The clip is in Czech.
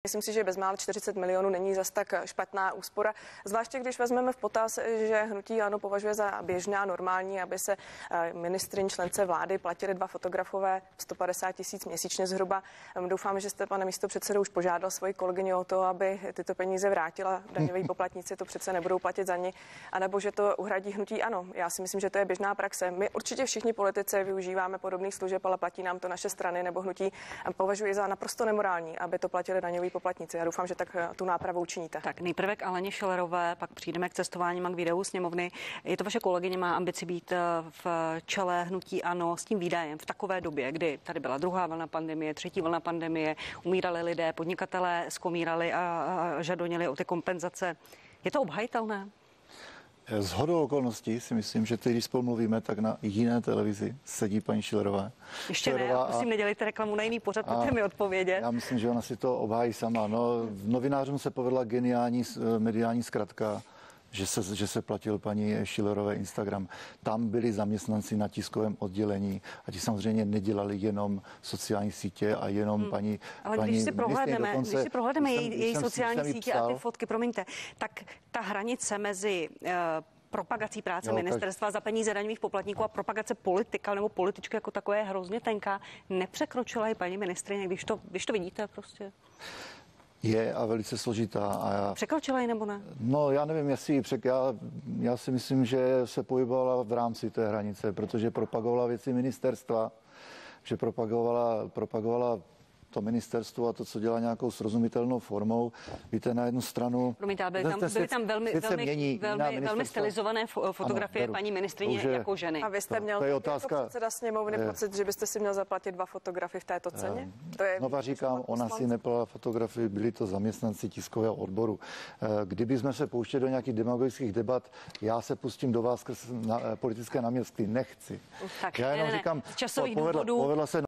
Myslím si, že bezmála 40 milionů není zas tak špatná úspora, zvláště když vezmeme v potaz, že hnutí ANO považuje za běžná normální, aby se ministryň člence vlády platili 2 fotografové 150 000 měsíčně zhruba. Doufám, že jste, pane místopředsedo, už požádal svoji kolegyni o to, aby tyto peníze vrátila. Daňoví poplatníci to přece nebudou platit za ně, anebo že to uhradí hnutí ANO. Já si myslím, že to je běžná praxe. My určitě všichni politici využíváme podobných služeb, ale platí nám to naše strany nebo hnutí. Považuji za naprosto nemorální, aby to platili daňoví poplatníci. Já doufám, že tak tu nápravu učiníte. Tak nejprve k Aleně Schillerové, pak přijdeme k cestování a k videu sněmovny. Je to vaše kolegyně, má ambici být v čele hnutí ANO s tím výdajem v takové době, kdy tady byla druhá vlna pandemie, třetí vlna pandemie, umírali lidé, podnikatelé skomírali a žadonili o ty kompenzace. Je to obhajitelné? Shodou okolností si myslím, že teď, když spolu mluvíme, tak na jiné televizi sedí paní Schillerová. Ještě ne, prosím, nedělejte reklamu na jiný pořad, pojďte mi odpovědět. Já myslím, že ona si to obhájí sama. No, novinářům se povedla geniální mediální zkratka, že se platil paní Schillerové Instagram. Tam byli zaměstnanci na tiskovém oddělení a ti samozřejmě nedělali jenom sociální sítě a jenom paní. Ale když si prohlédneme její sociální sítě a ty fotky, promiňte, tak ta hranice mezi propagací práce ministerstva za peníze daňových poplatníků a propagace politika nebo političky jako takové je hrozně tenká. Nepřekročila i paní ministryně, když to vidíte prostě? Je a velice složitá. Překročila ji nebo ne? No, já nevím, jestli já si myslím, že se pohybovala v rámci té hranice, protože propagovala věci ministerstva, že propagovala to ministerstvo a to, co dělá nějakou srozumitelnou formou. Víte, na jednu stranu... Promiňte, byly tam velmi stylizované fotografie paní ministryně jako ženy. A vy jste měl jako předseda sněmovny pocit, že byste si měl zaplatit 2 fotografy v této ceně? Znova říkám, ona si neplala fotografii, byli to zaměstnanci tiskového odboru. Kdyby jsme se pouštěli do nějakých demagogických debat, já se pustím do vás skrz politické náměstky, nechci. Tak, já jenom říkám, z časových důvodů. Povedla se